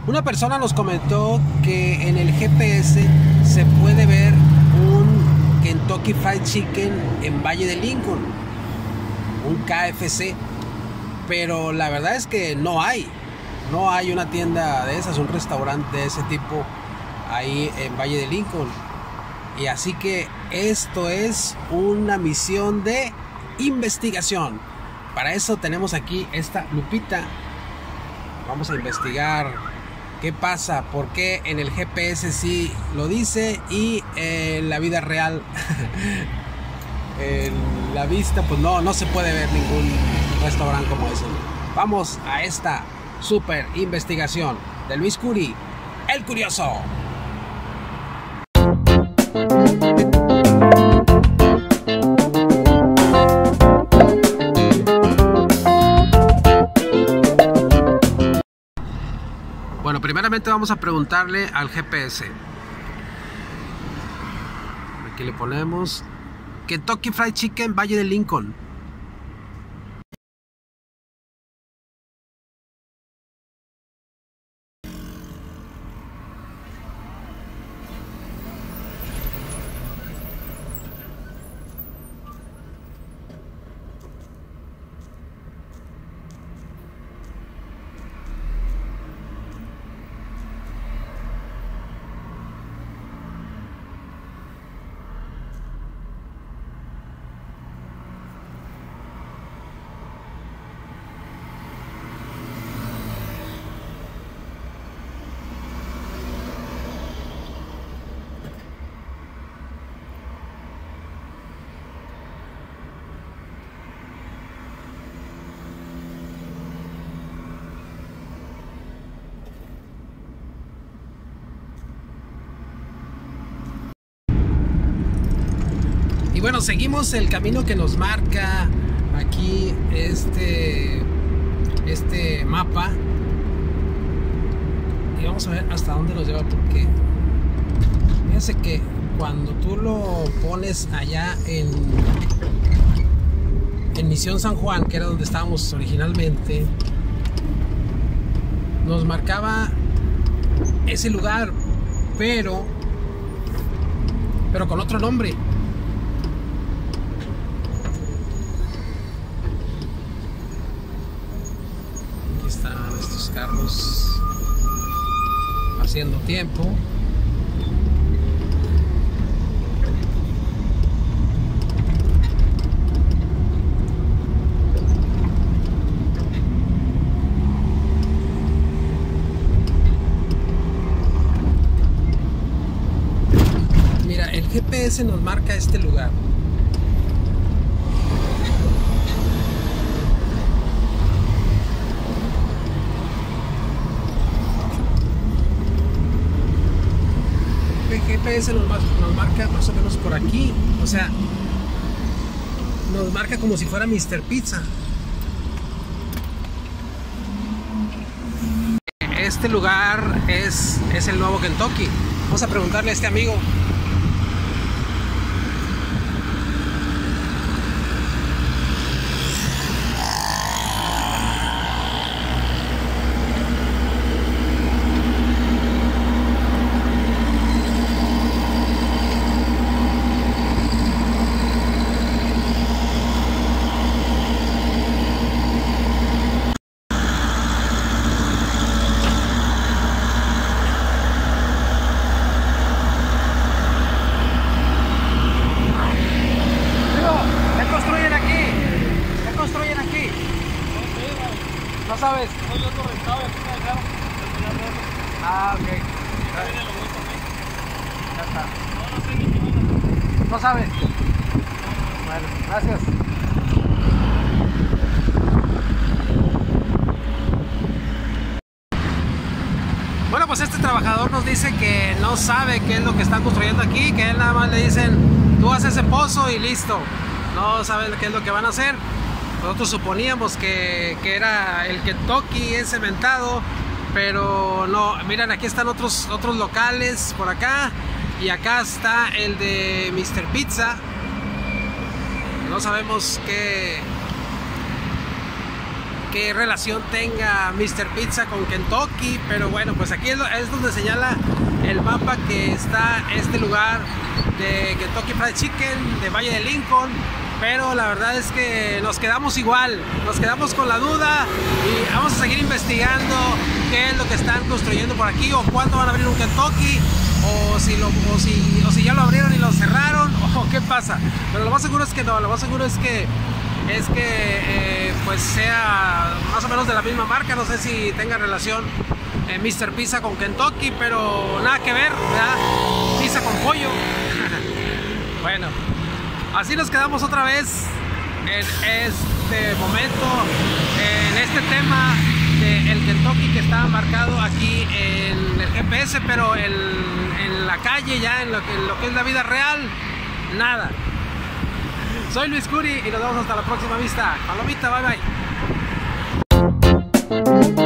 Una persona nos comentó que en el GPS se puede ver un Kentucky Fried Chicken en Valle de Lincoln, un KFC, pero la verdad es que no hay una tienda de esas, un restaurante de ese tipo ahí en Valle de Lincoln. Y así que esto es una misión de investigación. Para eso tenemos aquí esta lupita. Vamos a investigar qué pasa, por qué en el GPS sí lo dice y en la vida real en la vista pues no se puede ver ningún restaurante como ese. Vamos a esta super investigación de Luis Curi, el curioso. Bueno, primeramente vamos a preguntarle al GPS. Aquí le ponemos Kentucky Fried Chicken, Valle de Lincoln. Y bueno, seguimos el camino que nos marca aquí este mapa. Y vamos a ver hasta dónde nos lleva, porque fíjense que cuando tú lo pones allá en Misión San Juan, que era donde estábamos originalmente, nos marcaba ese lugar, pero con otro nombre. Están estos carros haciendo tiempo. Mira, el GPS nos marca este lugar. GPS nos marca más o menos por aquí, o sea, nos marca como si fuera Mr. Pizza. Este lugar es el nuevo Kentucky. Vamos a preguntarle a este amigo. ¿No sabes? Soy otro rentado y aquí me dejaron. Ah, ok. Ya está. No sé ni qué. ¿No sabes? Bueno, gracias. Bueno, pues este trabajador nos dice que no sabe qué es lo que están construyendo aquí, que él nada más le dicen, tú haces ese pozo y listo. No saben qué es lo que van a hacer. Nosotros suponíamos que era el Kentucky cementado, pero no. Miren, aquí están otros locales por acá, y acá está el de Mr. Pizza. No sabemos qué qué relación tenga Mr. Pizza con Kentucky, pero bueno, pues aquí es donde señala el mapa que está este lugar de Kentucky Fried Chicken de Valle de Lincoln. Pero la verdad es que nos quedamos igual, nos quedamos con la duda y vamos a seguir investigando qué es lo que están construyendo por aquí, o cuándo van a abrir un Kentucky, o si ya lo abrieron y lo cerraron, o qué pasa. Pero lo más seguro es que no, lo más seguro es que pues sea más o menos de la misma marca. No sé si tenga relación Mr. Pizza con Kentucky, pero nada que ver, ¿verdad? Pizza con pollo. Bueno, así nos quedamos otra vez en este momento, en este tema del Kentucky que está marcado aquí en el GPS, pero en la calle, ya en lo que es la vida real, nada. Soy Luis Curi y nos vemos hasta la próxima vista. Palomita, bye bye.